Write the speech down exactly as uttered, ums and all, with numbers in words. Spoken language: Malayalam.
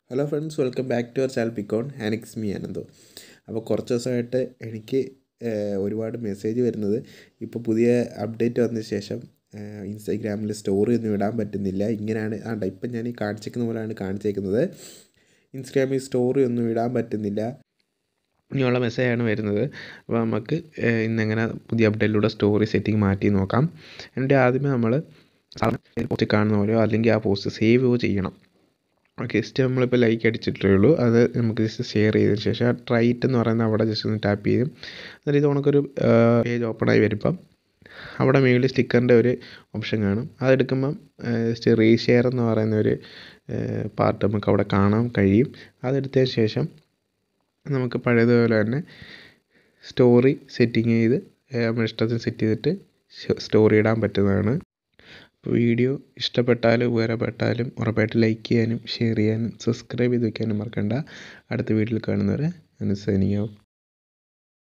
Hello friends, welcome back to our channel പിക്കോൺ ആനിക്സ് മീ ആനന്ദോ. അപ്പോൾ കുറച്ച് ദിവസമായിട്ട് എനിക്ക് ഒരുപാട് മെസ്സേജ് വരുന്നത് ഇപ്പോൾ പുതിയ അപ്ഡേറ്റ് വന്ന ശേഷം ഇൻസ്റ്റാഗ്രാമിൽ സ്റ്റോറി ഒന്നും ഇടാൻ പറ്റുന്നില്ല. ഇങ്ങനെയാണ് ആണ്ട ഇപ്പം ഞാൻ ഈ കാണിച്ചിരിക്കുന്ന പോലെയാണ് കാണിച്ചേക്കുന്നത്. ഇൻസ്റ്റാഗ്രാമിൽ സ്റ്റോറി ഒന്നും ഇടാൻ പറ്റുന്നില്ല ഇങ്ങനെയുള്ള മെസ്സേജാണ് വരുന്നത്. അപ്പോൾ നമുക്ക് ഇന്നെങ്ങനെ പുതിയ അപ്ഡേറ്റിലൂടെ സ്റ്റോറി സെറ്റിംഗ് മാറ്റി നോക്കാം. എന്നിട്ട് ആദ്യമേ നമ്മൾ പോസ്റ്റ് കാണുന്ന പോലെയോ അല്ലെങ്കിൽ ആ പോസ്റ്റ് സേവ് ചെയ്യണം. ഓക്കെ, ജസ്റ്റ് നമ്മളിപ്പോൾ ലൈക്ക് അടിച്ചിട്ടേ ഉള്ളൂ. അത് നമുക്ക് ജസ്റ്റ് ഷെയർ ചെയ്തതിന് ശേഷം ആ ട്രൈറ്റ് എന്ന് പറയുന്ന അവിടെ ജസ്റ്റ് ഒന്ന് ടാപ്പ് ചെയ്യും. എന്നിട്ട് ഇത് നമുക്കൊരു പേജ് ഓപ്പണായി വരുമ്പം അവിടെ മുകളിൽ സ്റ്റിക്കറിൻ്റെ ഒരു ഓപ്ഷൻ കാണും. അതെടുക്കുമ്പം ജസ്റ്റ് റീഷെയർ എന്ന് പറയുന്ന ഒരു പാർട്ട് നമുക്ക് അവിടെ കാണാൻ കഴിയും. അതെടുത്തതിന് ശേഷം നമുക്ക് പഴയതുപോലെ തന്നെ സ്റ്റോറി സെറ്റിങ് ചെയ്ത് നമ്മൾ ഇഷ്ടത്തിന് സെറ്റ് ചെയ്തിട്ട് സ്റ്റോറി ഇടാൻ പറ്റുന്നതാണ്. അപ്പോൾ വീഡിയോ ഇഷ്ടപ്പെട്ടാലും ഉപകാരപ്പെട്ടാലും ഉറപ്പായിട്ട് ലൈക്ക് ചെയ്യാനും ഷെയർ ചെയ്യാനും സബ്സ്ക്രൈബ് ചെയ്ത് വയ്ക്കാനും മറക്കണ്ട. അടുത്ത വീഡിയോയിൽ കാണുന്നവരെ അനുസരിക്കും.